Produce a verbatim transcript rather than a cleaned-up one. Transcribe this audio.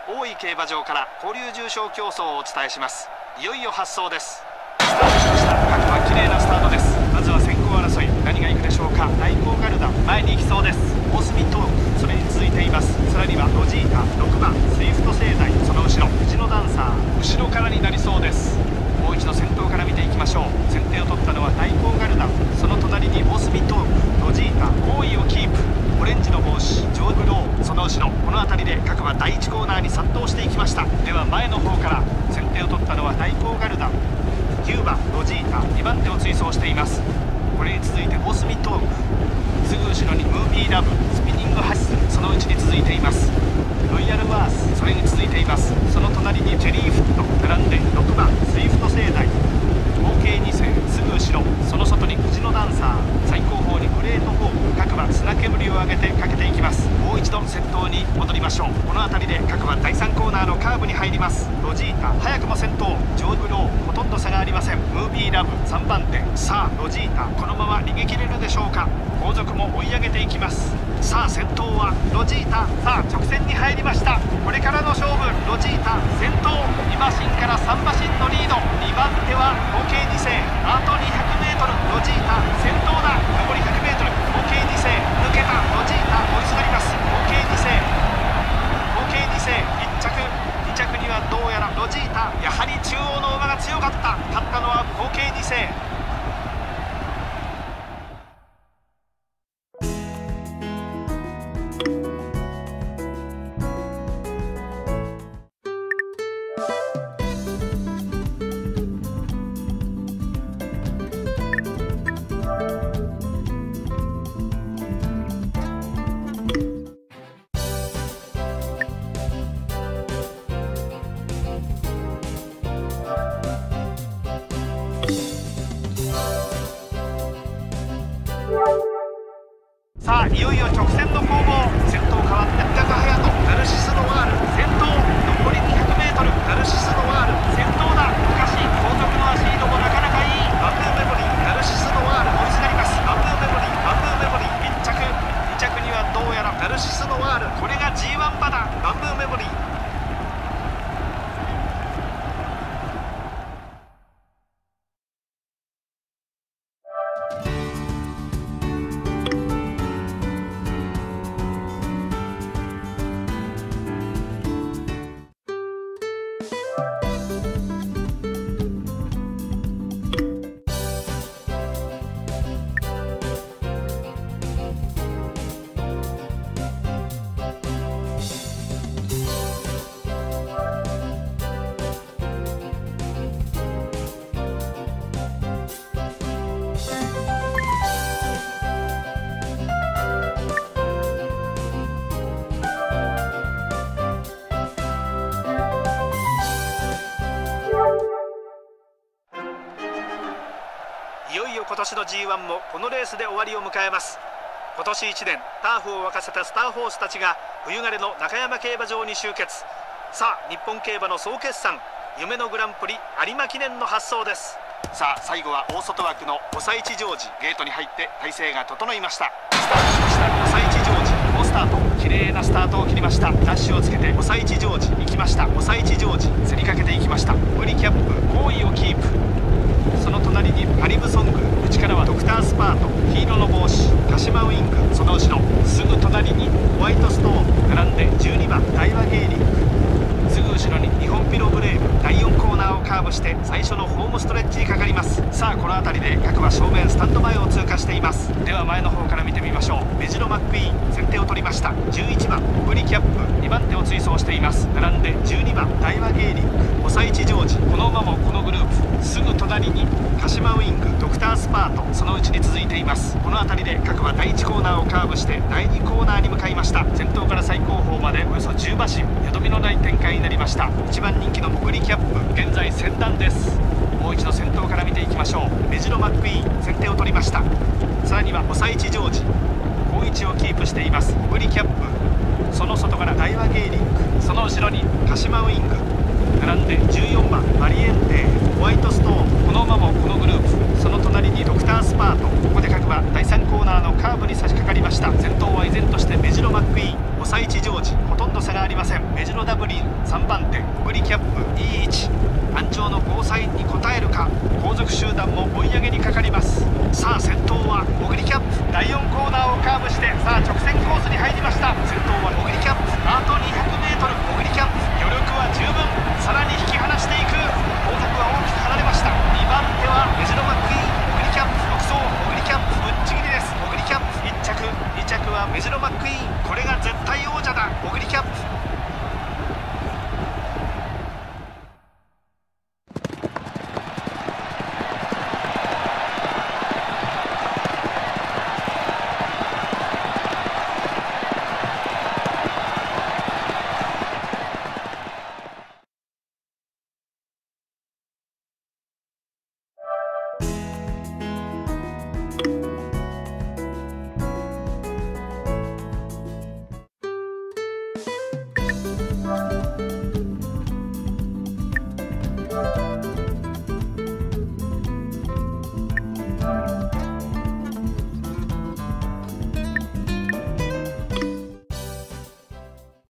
大井競馬場から交流重賞競争をお伝えします。いよいよ発走です。スタートしました。各馬綺麗なスタートです。まずは先行争い、何がいくでしょうか。大甲ガルダ前に行きそうです。大隅トーク、それに続いています。さらにはロジータ、ろくばんスイフト聖大、その後ろ藤野ダンサー、後ろからになりそうです。もう一度先頭から見ていきましょう。先手を取ったのは大甲ガルダ、その隣に大隅トーク、ロジータ、大井をキープ、オレンジの帽子ジョー・グロー、その後ろこの辺りで各馬だいいちコーナーに殺到していきました。では前の方から先手を取ったのは大甲ガルダ、きゅうばんロジータ、にばん手を追走しています。これに続いて大隅トーク、すぐ後ろにムービーラブ、スピニングハッスル、そのうちに続いています。ロイヤルワース、それに続いています。その隣にチェリーフット、並んでろくばんスイフト聖大、合計にせん、すぐ後ろその外に藤野ダンサー、最後方にグレートホーム、各馬砂煙を上げてかけていきます。もう一度先頭に戻りましょう。この辺りで各馬だいさんコーナーのカーブに入ります。ロジータ早くも先頭、ジョー・グローほとんど差がありません。ムービーラブさんばん手、さあロジータこのまま逃げ切れるでしょうか。後続も追い上げていきます。さあ先頭はロジータ、さあ直線に入りました。これからの勝負、ロジータ先頭、に馬身からさん馬身のリード、にばん手は合計にせん、あと にひゃくメートル、ロジータ先頭だ。残り ひゃくメートル、合計にせん、抜けた。ロジータ追いすがります。合計にせん、合計にせん、いっちゃくにちゃくにはどうやらロジータ、やはり中央の馬が強かった。勝ったのは合計にせん。さあいよいよ直線の攻防、先頭変わって三鷹隼人、ナルシス・ノワール先頭、残り にひゃくメートル、ナルシス・ノワール先頭だ。しかし後続の足色もなかなかいい。バンブーメモリー、ナルシス・ノワール追いすがります。バンブーメモリー、バンブーメモリーいっちゃく、にちゃくにはどうやらナルシス・ノワール、これが ジーワン 馬だ。バンブーメモリー、いよいよ今年の ジーワン もこのレースで終わりを迎えます。今年いちねんターフを沸かせたスターホースたちが冬枯れの中山競馬場に集結。さあ日本競馬の総決算、夢のグランプリ有馬記念の発走です。さあ最後は大外枠の五歳一ジョージ、ゲートに入って体勢が整いました。スタートしました五歳一ジョージ、好スタート、綺麗なスタートを切りました。ダッシュをつけて五歳一ジョージ行きました。五歳一ジョージ競りかけていきました。ブリキャップ好位をキープ、その隣にパリブソング、内からはドクタースパート、黄色の帽子鹿島ウイング、その後ろすぐ隣にホワイトストーン、並んでじゅうにばん大和ゲーリング、すぐ後ろに日本ピロブレーブ、だいよんコーナーをカーブして最初のホームストレッチにかかります。さあこの辺りで各馬正面スタンド前を通過しています。では前の方から見てみましょう。メジロマックイーン先手を取りました。じゅういちばんブリキャップ、にばん手を追走しています。並んでじゅうにばん大和ゲーリング、五歳一ジョージ、この馬もこのグループ、すぐ隣に鹿島ウイング、ドクタースパート、そのうちに続いています。この辺りで各馬だいいちコーナーをカーブしてだいにコーナーに向かいました。先頭から最後方までおよそじゅう馬身、よどみのない展開になりました。いちばん人気のブリキャップ現在先団です。もう一度先頭から見ていきましょう。メジロマックイーン先手を取りました。さらには五歳一ジョージ好位置をキープしています。ブリキャップ、その外から大和ゲーリング、その後ろに鹿島ウイング、 並んでじゅうよんばんバリエンテ、ホワイトストーン、この馬もこのグループ、その隣にドクタースパート。ここで各馬だいさんコーナーのカーブに差し掛かりました。先頭は依然としてメジロマックイーン、オサイチジョージ、ほとんど差がありません。メジロダブリンさんばんて、オグリキャップいい位置、安城のゴーサインに応えるか。後続集団も追い上げにかかります。さあ先頭はオグリキャップ、だいよんコーナーをカーブしてさあ直線コースに入りました。先頭はオグリキャップ、あと にひゃくメートル、オグリキャップ余力は十分、さらに引き離していく。後続は大きく離れました。にばんてはメジロマックイーン、オグリキャップ独走、オグリキャップぶっちぎりです。オグリキャップいっちゃく、にちゃくはメジロマックイーン、これが絶対王者だ。オグリキャップ you